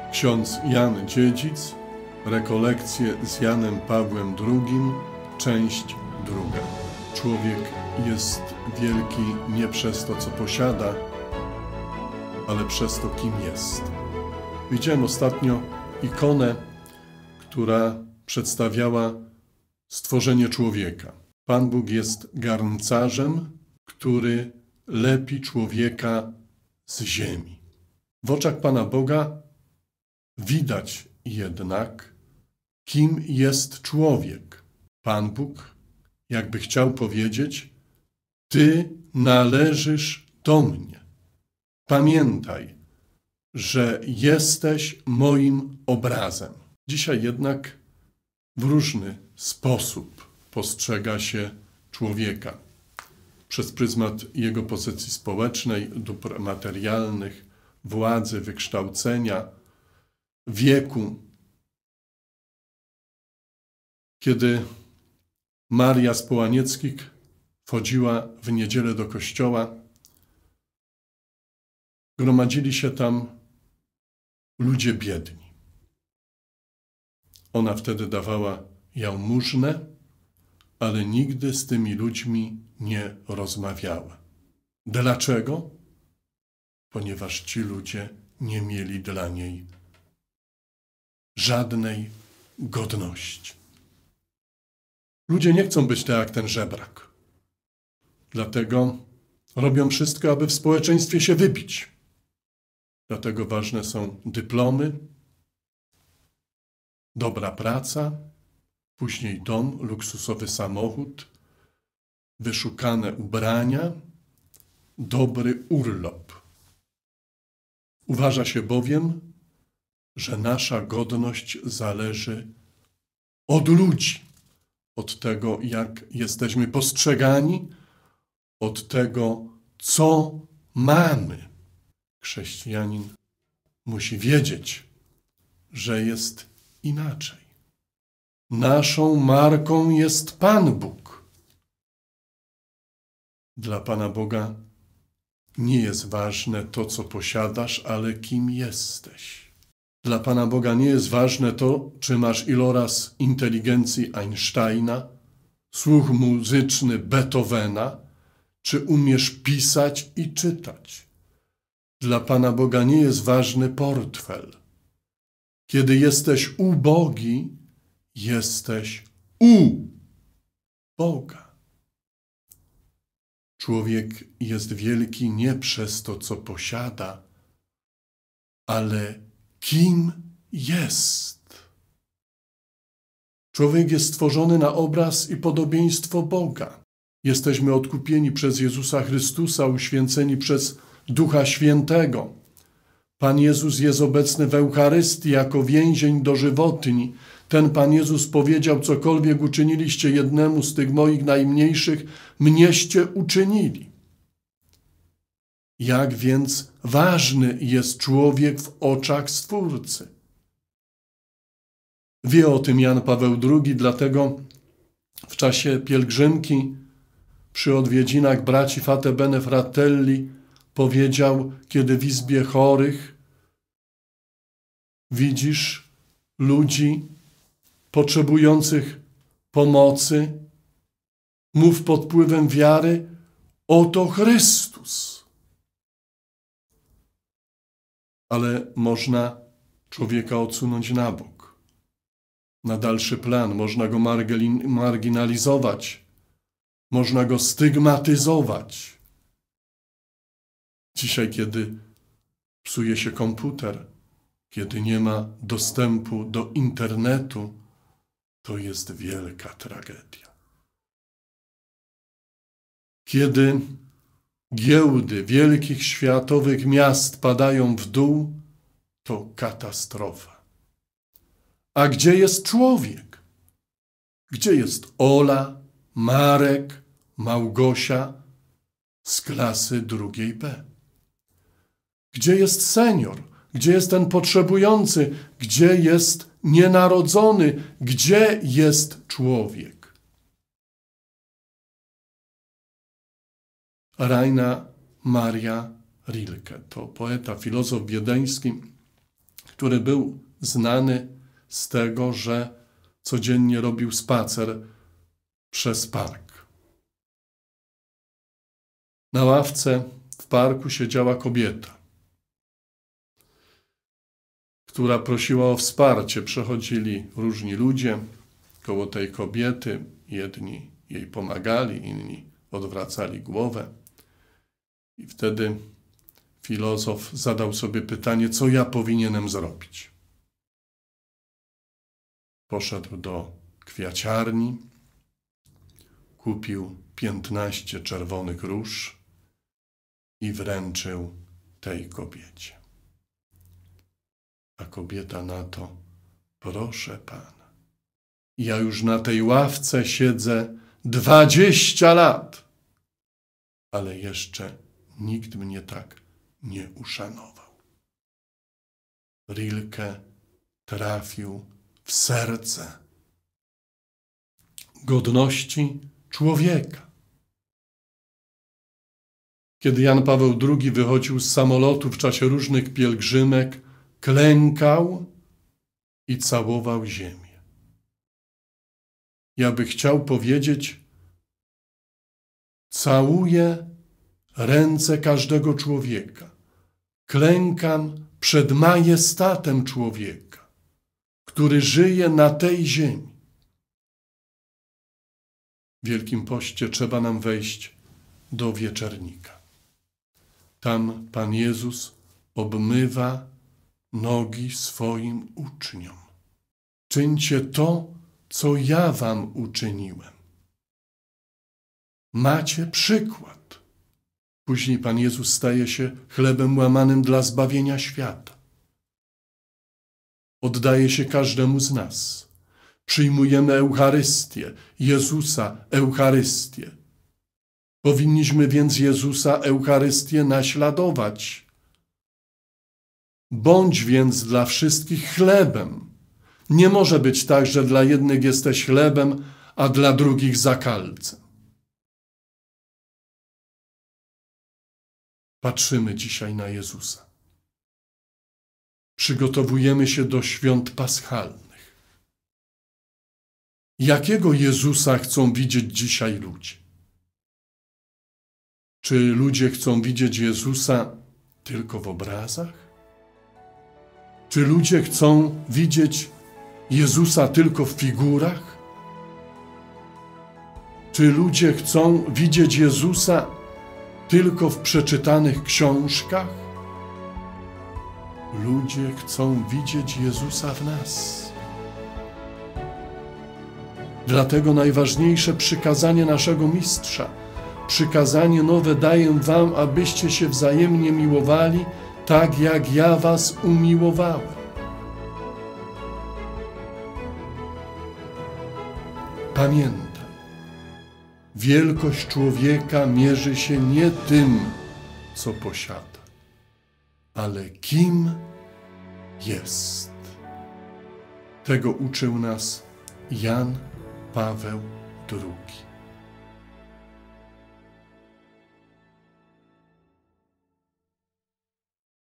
Ksiądz Jan Dziedzic, rekolekcje z Janem Pawłem II, część druga. Człowiek jest wielki nie przez to, co posiada, ale przez to, kim jest. Widziałem ostatnio ikonę, która przedstawiała stworzenie człowieka. Pan Bóg jest garncarzem, który lepi człowieka z ziemi. W oczach Pana Boga widać jednak, kim jest człowiek. Pan Bóg jakby chciał powiedzieć: Ty należysz do mnie. Pamiętaj, że jesteś moim obrazem. Dzisiaj jednak w różny sposób postrzega się człowieka. Przez pryzmat jego pozycji społecznej, dóbr materialnych, władzy, wykształcenia, wieku. Kiedy Maria z Połanieckich wchodziła w niedzielę do kościoła, gromadzili się tam ludzie biedni. Ona wtedy dawała jałmużnę, ale nigdy z tymi ludźmi nie rozmawiała. Dlaczego? Ponieważ ci ludzie nie mieli dla niej żadnej godności. Ludzie nie chcą być tak jak ten żebrak. Dlatego robią wszystko, aby w społeczeństwie się wybić. Dlatego ważne są dyplomy, dobra praca, później dom, luksusowy samochód, wyszukane ubrania, dobry urlop. Uważa się bowiem, że nasza godność zależy od ludzi, od tego, jak jesteśmy postrzegani, od tego, co mamy. Chrześcijanin musi wiedzieć, że jest inaczej. Naszą marką jest Pan Bóg. Dla Pana Boga nie jest ważne to, co posiadasz, ale kim jesteś. Dla Pana Boga nie jest ważne to, czy masz iloraz inteligencji Einsteina, słuch muzyczny Beethovena, czy umiesz pisać i czytać. Dla Pana Boga nie jest ważny portfel. Kiedy jesteś ubogi, jesteś u Boga. Człowiek jest wielki nie przez to, co posiada, ale kim jest. Człowiek jest stworzony na obraz i podobieństwo Boga. Jesteśmy odkupieni przez Jezusa Chrystusa, uświęceni przez Ducha Świętego. Pan Jezus jest obecny w Eucharystii jako więzień dożywotni. Ten Pan Jezus powiedział: cokolwiek uczyniliście jednemu z tych moich najmniejszych, mnieście uczynili. Jak więc ważny jest człowiek w oczach Stwórcy. Wie o tym Jan Paweł II, dlatego w czasie pielgrzymki przy odwiedzinach braci Fate Bene Fratelli powiedział, kiedy w izbie chorych widzisz ludzi potrzebujących pomocy, mów pod wpływem wiary: oto Chrystus. Ale można człowieka odsunąć na bok, na dalszy plan, można go marginalizować, można go stygmatyzować. Dzisiaj, kiedy psuje się komputer, kiedy nie ma dostępu do internetu, to jest wielka tragedia. Kiedy giełdy wielkich światowych miast padają w dół, to katastrofa. A gdzie jest człowiek? Gdzie jest Ola, Marek, Małgosia z klasy drugiej B? Gdzie jest senior? Gdzie jest ten potrzebujący? Gdzie jest nienarodzony? Gdzie jest człowiek? Rainer Maria Rilke to poeta, filozof wiedeński, który był znany z tego, że codziennie robił spacer przez park. Na ławce w parku siedziała kobieta, która prosiła o wsparcie. Przechodzili różni ludzie koło tej kobiety. Jedni jej pomagali, inni odwracali głowę. I wtedy filozof zadał sobie pytanie, co ja powinienem zrobić. Poszedł do kwiaciarni, kupił 15 czerwonych róż i wręczył tej kobiecie. A kobieta na to, proszę pana, ja już na tej ławce siedzę 20 lat, ale jeszcze nikt mnie tak nie uszanował. Rilke trafił w serce godności człowieka. Kiedy Jan Paweł II wychodził z samolotu w czasie różnych pielgrzymek, klękał i całował ziemię. Ja bym chciał powiedzieć, całuję ręce każdego człowieka. Klękam przed majestatem człowieka, który żyje na tej ziemi. W Wielkim Poście trzeba nam wejść do wieczernika. Tam Pan Jezus obmywa nogi swoim uczniom. Czyńcie to, co ja wam uczyniłem. Macie przykład. Później Pan Jezus staje się chlebem łamanym dla zbawienia świata. Oddaje się każdemu z nas. Przyjmujemy Eucharystię, Jezusa Eucharystię. Powinniśmy więc Jezusa Eucharystię naśladować. Bądź więc dla wszystkich chlebem. Nie może być tak, że dla jednych jesteś chlebem, a dla drugich zakalcem. Patrzymy dzisiaj na Jezusa. Przygotowujemy się do świąt paschalnych. Jakiego Jezusa chcą widzieć dzisiaj ludzie? Czy ludzie chcą widzieć Jezusa tylko w obrazach? Czy ludzie chcą widzieć Jezusa tylko w figurach? Czy ludzie chcą widzieć Jezusa tylko w przeczytanych książkach? Ludzie chcą widzieć Jezusa w nas. Dlatego najważniejsze przykazanie naszego Mistrza, przykazanie nowe daję wam, abyście się wzajemnie miłowali, tak jak ja was umiłowałem. Pamiętaj, wielkość człowieka mierzy się nie tym, co posiada, ale kim jest. Tego uczył nas Jan Paweł II.